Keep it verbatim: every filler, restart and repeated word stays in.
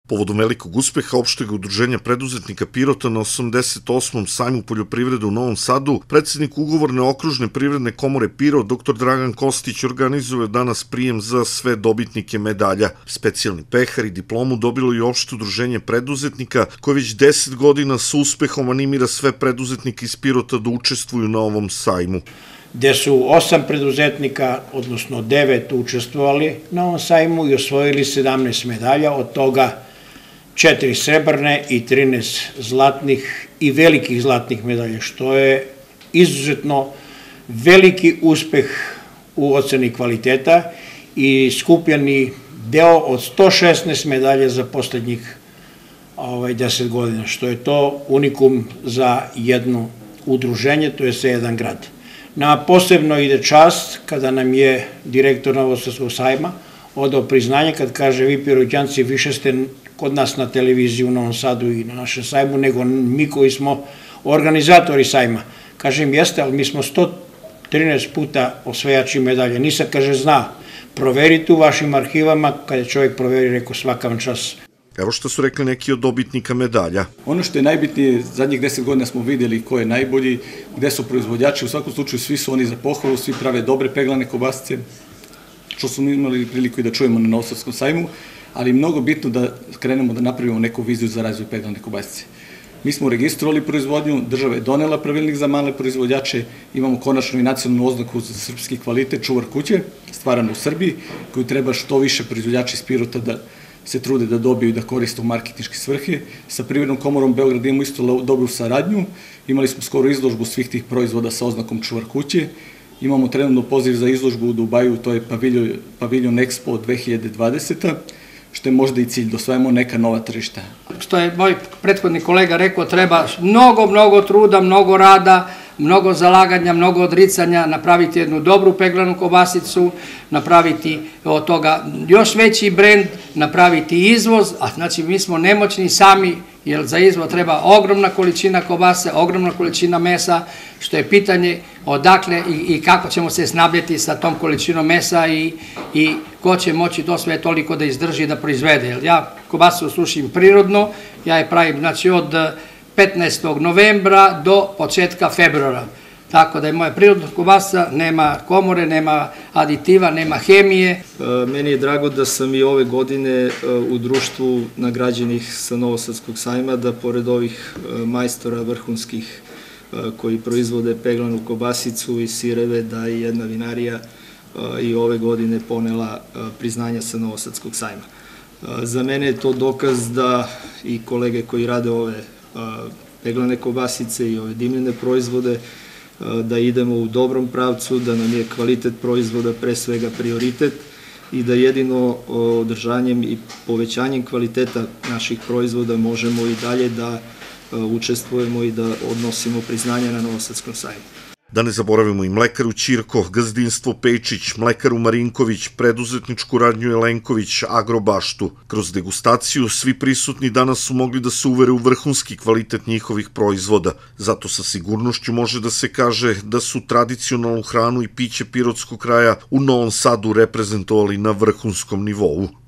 Povodom velikog uspeha opšteg udruženja preduzetnika Pirota na osamdeset osmom sajmu poljoprivrede u Novom Sadu, predsednik ugovorne okružne privredne komore Pirot, doktor Dragan Kostić, organizuje danas prijem za sve dobitnike medalja. Specijalni pehar i diplomu dobilo i opšte udruženje preduzetnika, koje već deset godina sa uspehom animira sve preduzetnike iz Pirota da učestvuju na ovom sajmu. Gde su osam preduzetnika, odnosno devet, učestvovali na ovom sajmu i osvojili sedamnaest medalja, od toga četiri srebrne i trinaest zlatnih i velikih zlatnih medalja, što je izuzetno veliki uspeh u oceni kvaliteta i skupljeni deo od sto šesnaest medalja za poslednjih deset godina, što je to unikum za jedno udruženje, to je za jedan grad. Na posebno ide čast kada nam je direktor Novosadskog sajma odao priznanje, kad kaže: vi Piroćanci više ste kod nas na televiziji u Novom Sadu i na našem sajmu nego mi koji smo organizatori sajma. Kažem, jeste, ali mi smo sto trinaest puta osvajači medalje. Nisam, kaže, zna, proverite u vašim arhivama. Kada je čovjek proveri, rekao, svaka vam čast. Evo što su rekli neki od dobitnika medalja. Ono što je najbitnije, zadnjih deset godina smo vidjeli ko je najbolji, gde su proizvođači, u svakom slučaju svi su oni za pohvalu, svi prave dobre peglane kobasice, što smo imali priliku i da čujemo na Novosadskom sajmu, ali je mnogo bitno da krenemo da napravimo neku viziju za razvoj peglane kobasice. Mi smo registrovali proizvodnju, država je donela pravilnik za male proizvođače, imamo konačno i nacionalnu oznaku za srpski kvalitet, čuvar kuće, stvaran u Srbiji, koju treba što više proizvođači iz Pirota da se trude da dobiju i da koriste u marketinške svrhe. Sa Privrednom komorom Beograda imamo isto dobru saradnju, imali smo skoro izložbu svih tih proizvoda sa oznakom čuvar kuće, imamo trenutno poziv za izložbu u Dubaju, to je Paviljon Expo dve hiljade dvadeseta, što je možda i cilj, da osvajamo neka nova tržišta. Što je moj prethodni kolega rekao, treba mnogo, mnogo truda, mnogo rada, mnogo zalaganja, mnogo odricanja, napraviti jednu dobru peglanu kobasicu, napraviti od toga još veći brend, napraviti izvoz, a znači mi smo nemoćni sami, jer za izvoz treba ogromna količina kobase, ogromna količina mesa, što je pitanje odakle i kako ćemo se snabdjeti sa tom količinom mesa i ko će moći to sve toliko da izdrži i da proizvede. Jer ja kobasu sušim prirodno, ja je pravim znači od petnaestog novembra do početka februara. Tako da je moja prirodna kobasa, nema komore, nema aditiva, nema hemije. Meni je drago da sam i ove godine u društvu nagrađenih sa Novosadskog sajma, da pored ovih majstora vrhunskih koji proizvode peglanu kobasicu i sireve, da i jedna vinarija i ove godine ponela priznanja sa Novosadskog sajma. Za mene je to dokaz da i kolege koji rade ove peglane kobasice i ove dimljene proizvode, da idemo u dobrom pravcu, da nam je kvalitet proizvoda pre svega prioritet i da jedino održanjem i povećanjem kvaliteta naših proizvoda možemo i dalje da učestvujemo i da odnosimo priznanja na Novosadskom sajmu. Da ne zaboravimo i mlekaru Ćirko, gazdinstvo Pejčić, mlekaru Marinković, preduzetničku radnju Jelenković, Agrobaštu. Kroz degustaciju svi prisutni danas su mogli da se uvere u vrhunski kvalitet njihovih proizvoda. Zato sa sigurnošću može da se kaže da su tradicionalnu hranu i piće pirotskog kraja u Novom Sadu reprezentovali na vrhunskom nivou.